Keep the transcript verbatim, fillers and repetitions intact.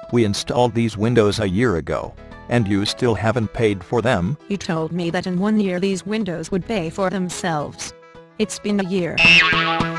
We installed these windows a year ago, and you still haven't paid for them? You told me that in one year these windows would pay for themselves. It's been a year.